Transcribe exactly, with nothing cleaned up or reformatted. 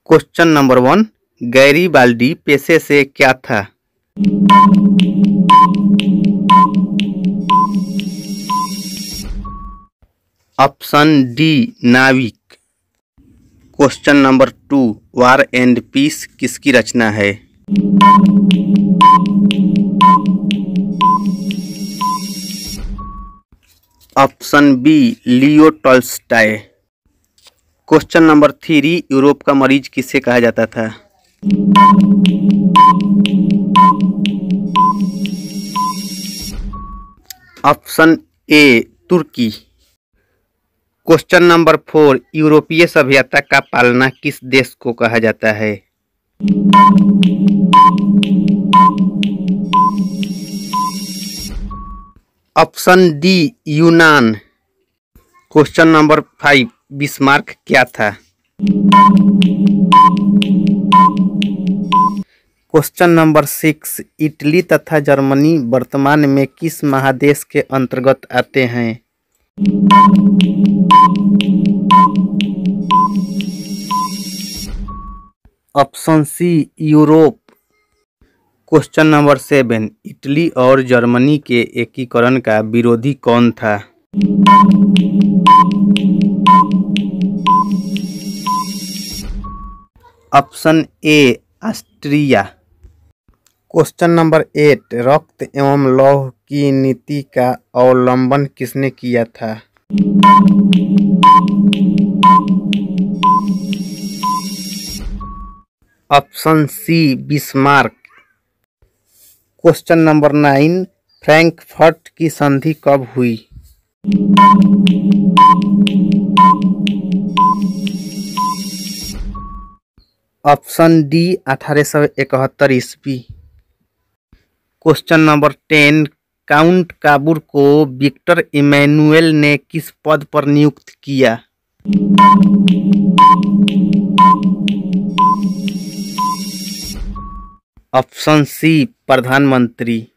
Question number one, Garibaldi पेशे से क्या था? ऑप्शन डी नाविक। Question number two, war and peace किसकी रचना है? Option B Leo Tolstoy. Question number three, Europe का मरीज किसे कहा जाता था? ऑप्शन ए तुर्की। क्वेश्चन नंबर फोर, यूरोपीय सभ्यता का पालना किस देश को कहा जाता है? ऑप्शन डी यूनान। क्वेश्चन नंबर फाइव, बिस्मार्क क्या था? क्वेश्चन नंबर सिक्स, इटली तथा जर्मनी वर्तमान में किस महादेश के अंतर्गत आते हैं? Option C Europe. Question number seven, Italy और जर्मनी के एकीकरण का विरोधी कौन था? Option A Austria. Question number eight, रक्त एवं लौह की नीति का अवलंबन किसने किया था? Option C Bismarck. Question number nine, Frankfurt की संधि कब हुई? ऑप्शन डी अठारह सौ इकहत्तर ईस्वी। Question number ten, Count Cavour को विक्टर इमैनुएल ने किस पद पर नियुक्त किया? ऑप्शन सी प्रधानमंत्री।